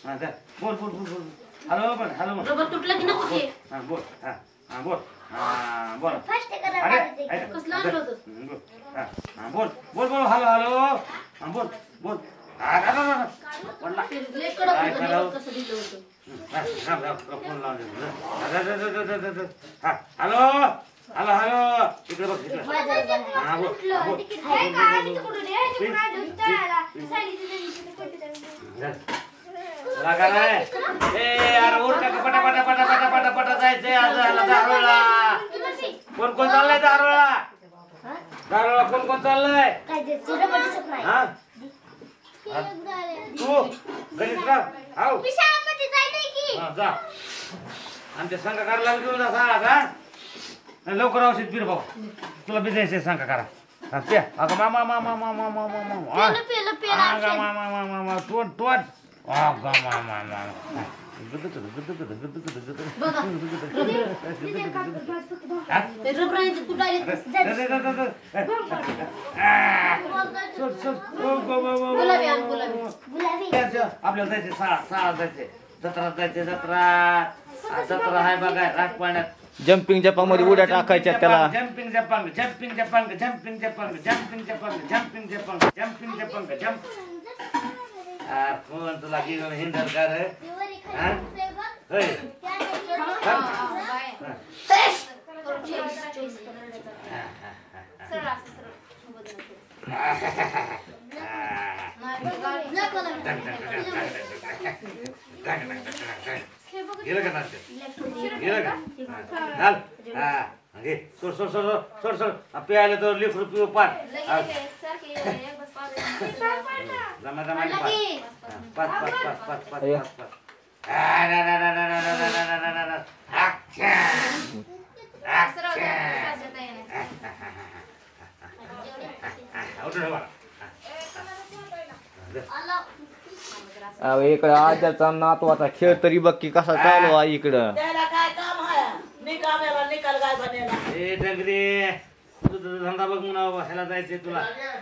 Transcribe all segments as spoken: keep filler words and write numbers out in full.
हा जा बोल बोल बोल बोल हॅलो बोल हॅलो बोल रबर तुटलं की नको की हा बोल हा हा बोल हा बोल अरे कसलं आणलं होतं बोल हा हा बोल बोल बोल हॅलो हॅलो हा बोल बोल अरे अरे बोलला लय कडक होतं कसं दिलं होतं हा हा फोन लावून दे हा हॅलो हॅलो हॅलो इकडे बघ इकडे हा बोल बोल काय काय तिकडून ये तिकडून आलो त्याला सांगितलं लगा नाही ए यार उर का पटा पटा पटा पटा पटा पटा जायचंय आज दारोळा कोण कोण चाललंय दारोळा दारोळा कोण कोण चाललंय काय ते रबर दिसत नाही हा तू गणेशराव हाव मी शाळेमध्ये जायचंय की हा जा आणि ते संघ करायला घेऊन जा साळा का लवकर औषध पीर भाऊ तुला बिजायचंय संघ करा हा पे अगं मामा मामा मामा मामा मामा पेलं पेलं पेलं अगं मामा मामा मामा तोड तोड अगं मामा मामा ते रबराचं तुटायला गुलाबी आण गुलाबी गुलाबी आपल्याला जायचे साळा साळा जायचे जत्रा जायचे जत्रा जत्रा आहे बघा रात पाण्यात जम्पिंग जपामध्ये उड्या टाकायच्या त्याला जम्पिंग जपांग जम्पिंग जपांग जम्पिंग जपांग जम्पिंग जपांग जम्पिंग जपांग जम्पिंग जपांग जम्प कोण तुला घेऊन हिंडल का रे होय गेलं का नाच गेलं का घाल हा घे सोड सोड सोड सोड सोड प्यायला तर लिफ्ट पिऊ पाच जमा जमा पाच पाच पाच पाच पाच पाच पाच इकडं आजाचा नातवाचा खेळ तरी बघ की कसा चालू आहे इकडं त्याला काय काम आहे निकालाला निकाल काय बनेला ए डंगरे तुझा धंदा बघ म्हणा ह्याला जायचंय तुला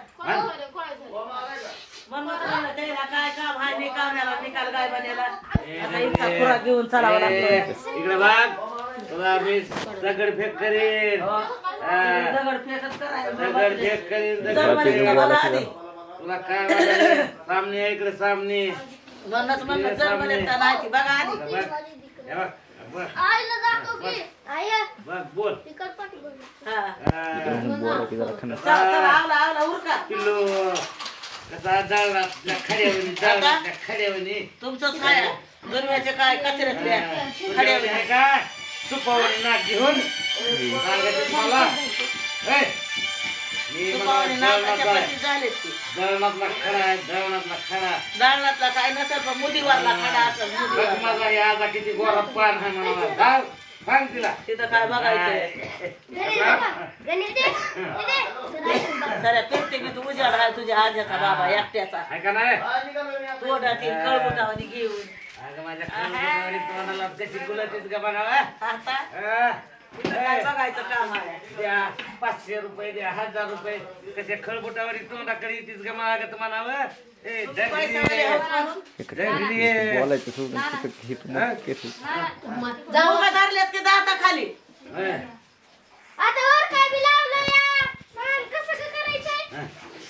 म्हणून त्याला काय काम आहे निकालाला निकाल काय बनेला आता इतका पुरा घेऊन चालावं लागतं इकडे बघ तुला मी दगड फेक करीन दगड फेकत करायचं दगड फेक करीन दगड जर्मनी फेक मला आधी तुला काय वाटलं? सामने इकडे सामने म्हणूनच म्हणलं जर्मनीत का नाही ती बघा आधी बघ हे बघ बघ आईला जातो की आई बघ बोल तिकड पाठी बोल हा बोलायची जरा खंड चल चल आवला आवला उरका पिल्लू कसा जळला खड्यावणी जळला खड्यावणी तुमचंच काय दुर्व्याचे काय कचऱ्यातल्या खड्यावणी आहे का सुपावणी नाक घेऊन सांगायचं मला ए मी तुपावणी नाकाच्या मला पशी झालेत ती दळणातला खडा आहे दळणातला खडा दाळणातला काय नसेल पण मुदीवरला खडा असेल बघ मुदीवर माझा हे आता किती गोरा पान आहे म्हणा घाल सांग तिला तिथं काय बघायचंय गणित दे दे सऱ्या प्रत्येकी तू उजाड आहे तुझ्या आज्याचा बाबा एकट्याचा आहे का नाही तोडातील कळबुटावानी घेऊन अगं माझ्या खळबुटावरी तोंडाला कशी गुलाबीच का बघावा आता अं, तिथं काय बघायचं काम आहे द्या पाचशे रुपये द्या हजार रुपये कशा खळबुटावरी तोंडाकडे येतीस का मला म्हणावं ए पैशावाले आहोत म्हणून डंगरी बोलायचं सोडून तिकडे हे तू मग केस जाऊ का धरल्यात की दाता खाली आता वर काय बी लावलं या मग कसं काय करायचंय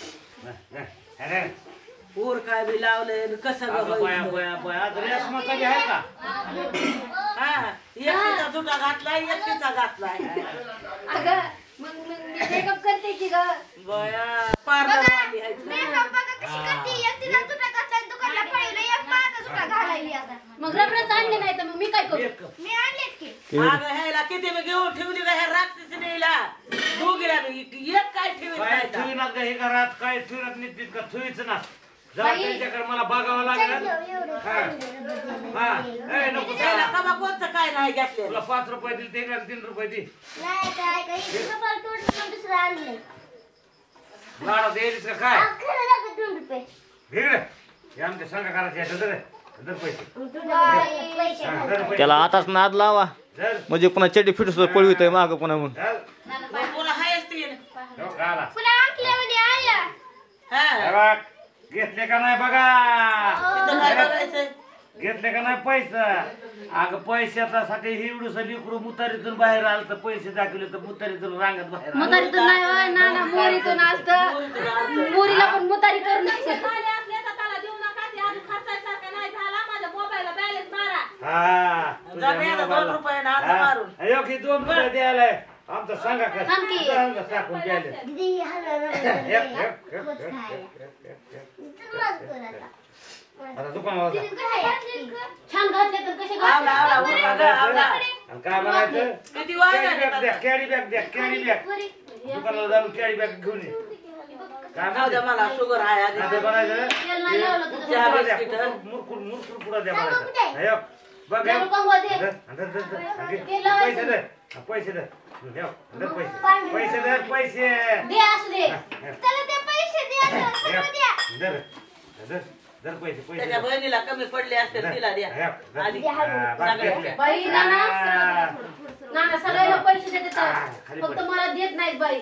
ऊर काय बी लावलंय आणि कसं अगं गं बया होईल? बया बया आज रेशमाचा बी आहे का हा एकटीचा जुटा घातलाय एकटीचा घातलाय अगं मग मग मी मेकअप करते की ग बया पार्लरवाली आहे ती. मेकअप बघा कशी करते एक तिला तुटा घातला दुकानला पळलं एक माझा सुटा घालायली आता मग रबरच आणले नाही तर मग मी काय करू मी आणलेत की अगं ह्याला किती मी घेऊन ठेवली का ह्या राक्षसीला दोघीला मी एक काय ठेवीत काय नाही तर. ठेवीनात का हे घरात काय ठेवीनात निश्चित का ठेवीच ना जेव्हा त्यांच्याकडे मला बघावं लागेल हा हा ए नको त्याला चला. कमा कोणचं काय नाही घेतलेलं तुला पाच रुपये दिले ते का तीन रुपये दे नाही काय काही कपाल तोडलं पण दुसरं आणलंय लाडा द्यायलीस का काय खरं लागत दोन रुपये इकडे हे आमच्या संघ करायचे आहे धर धर पैसे बाई, पैसे हा, धर पैसे त्याला आताच नाद लावा धर म्हणजे पुन्हा चटी फिट पळवितोय माग पुन्हा मग धर मग तुला हायच तीन हो, घाला. पुन्हा अंकल्यामध्ये आया हा हे बघ घेतले का नाही बघा तिथं काय बघायचंय घेतले का नाही पैसा अगं पैशासाठी हिवडूस लिकरू मुतारीतून बाहेर आलं तर पैसे दाखवले तर मुतारीतून रांगत बाहेर आलं. मुतारीतून नाही होय नाना मोरीतून आलतं मोरीला पण मुतारी करून हा जा दे ना दोन रुपये ना आता मारून. अयो की दोन रुपये द्यायलाय आमचं सांगा का थांब की. सांगा टाकून द्यायला दीदी हलवलं एक, एक, एक, एक, आता दुकानावर जा. छान घातले तर कसे आवला आवला उरका ग, आवला. आणि काय म्हणायचं किती वाजले कॅरी बॅग द्या आता? कॅरी बॅग द्या कॅरी बॅग दुकानाला जाऊन कॅरी बॅग घेऊन ये काय जाऊ द्या, मला शुगर आहे आधी. आता बनायचं तेल नाही लावलं तुझं. चहा पुढं द्या, बिस्किट. मुरकुर मुरकुर पुढं द्या बनायचं अयो बघ हे. तेल कंगवा दे. धर, धर, धर, धर. आणि पैसे दे हा, पैसे दे ठेव, धर पैसे पैसे दे पैसे दे असू दे चला ते पैसे द्या सगळं द्या धर धर धर पैसे पैसे त्याच्या दे. बहिणीला कमी पडले असते तिला द्या हे, धर. आधी. हा, बघ, सगळ्या घेतले. बाई नाना हा. नाना सगळ्याला पैसे देतात हा, खाली फक्त पड. मला देत नाहीत बाई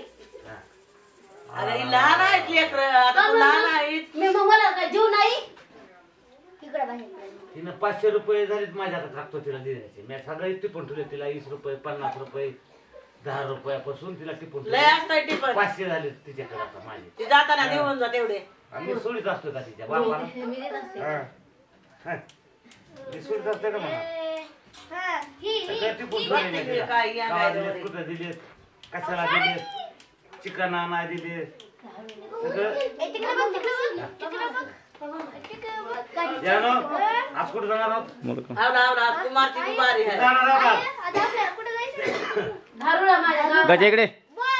अरे ही लहान आहेत लेकरं, आता तू लहान आहेत. मी मग मला काय जीव नाही इकडे बाहेर तिनं पाचशे रुपये झालेत माझ्या हातात लागतो तिला देण्याचे मी सगळे टिपून ठेवले तिला वीस रुपये पन्नास रुपये दहा रुपयापासून तिला टिपून लय ठेवले असतंय टिपण. पाचशे झाले तिच्याकडे आता माझे ती जाताना देऊन जा तेवढे. आम्ही सोडीत असतो का तिच्या बापाला मी देत असते हा. हा. मी सोडीत असते का म्हणा हा ही ही सगळं टिपून बघ ठेवले तिकडे काय या गावा काय दिलेत रे. कुठं दिलेत कशाला दिलेत चिकन आणा दिले सगळं ए, तिकडे बघ तिकडे बघ तिकडे बघ तिकडे बघ काय यानो आज कुठं जाणार आहोत मुलगा आवला आवला कुमारची दुपारी आहे. जाणार आहोत आज? आता आपल्याला कुठे जायचं धारूला माझ्या गावात गजा इकडे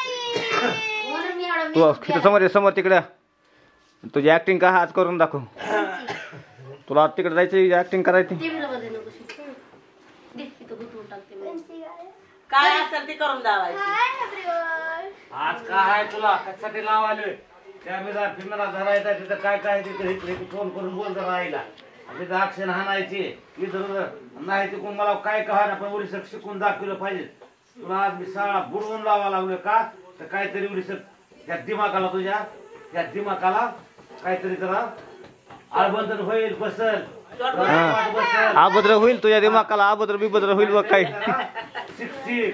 म्हणून मी एवढा तू मेकअप तिथं समोर ये, समोर तिकडे तुझी ऍक्टिंग का आज करून दाखव तुला तिकडे जायचं ऍक्टिंग करायची टीव्हीला बघायला नको शिकू. दे इथं गुंतवून टाकते मी. काय असेल ते करून दावायची. हाय एव्हरीवन आज काय आहे तुला कशासाठी नाव आलोय कॅमेरा फिमेरा धरायचा तिथं काय काय तिथं इकडे फोन करून बोल जरा राहिला तिथं अक्षर हाणायची इथं नाही तिकडून मला काय कहा पण उरीसक शिकून दाखवलं पाहिजे तुला आज मी शाळा बुडवून लावा लागलोय का तर काहीतरी उरीसक त्या दिमाकाला तुझ्या त्या दिमाकाला काहीतरी जरा आळबंधन होईल बसल वाट बसल अभद्र होईल तुझ्या दिमाकाला अभद्र बिभद्र होईल बघ काही शिक शिक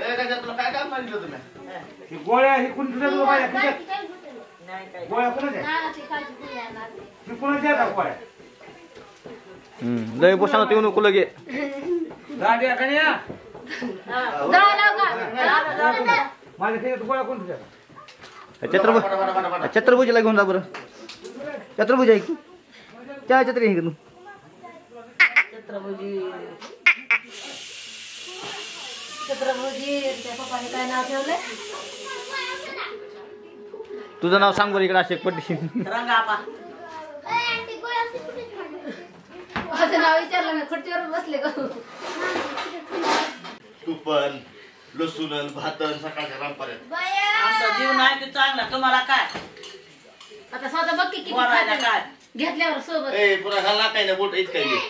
ही गोळ्या ही कुणीतरी तुला माझ्या खिशात नाही काय. गोळ्या कोणाच्या नानाची काळजी घे यार, नाना. ही कोणाच्या आहेत गोळ्या हम्म, लय बोशानं येऊ नको लगे दांड्या कन्या हा. जाऊ लाव का? माझ्या खिशात गोळ्या कोण तुझ्या छत्रपती छत्रभुजीला घेऊन जा बरं छत्रभुजी ऐक चहा छत्री हे तू छत्रपती छत्रपती त्या पप्पाने काय नाव ठेवलंय तुझं नाव सांग बरं इकडे असे पट्टी रंगापा. आंटी गोळ्या कुठे ठेवल्या? माझं नाव विचारलं मी खुर्चीवर बसले का तुपन लसूण भातन सकाळच्या रामपर्यंत बाया आमचा जीव नाही ते चांगला तुम्हाला काय आता स्वतः बघ की किती बोलायला खाते. काय घेतल्यावर सोबत ए पुरा घालला काही नाही बोट येत काही ए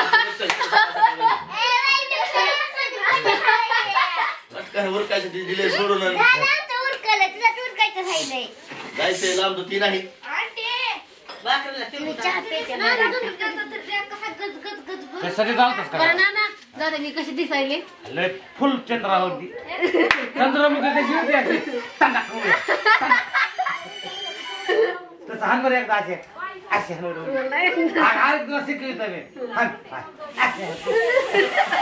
बाई, काय वर काय दिले सोडून झालं आमचं उरकलं, तुझं उरकायचं राहिलंय. जायचंय लांब तर ती नाही आंटी, भाकरीला तुम्ही चिमटा. चहा प्यायचा ना, तुम्ही करता तर त्या कसा गज गज गज गज. कशासाठी चालतस बरं का ना ना दादा मी कशी दिसायले लय फुल चंद्रावरती चंद्रमुखी कशी होती अशी टंडाक उडी. तसं हान बरं एकदा असे असे हाण बरं. हा, हा, तुला शिकवित मी हाण, हाण. असे.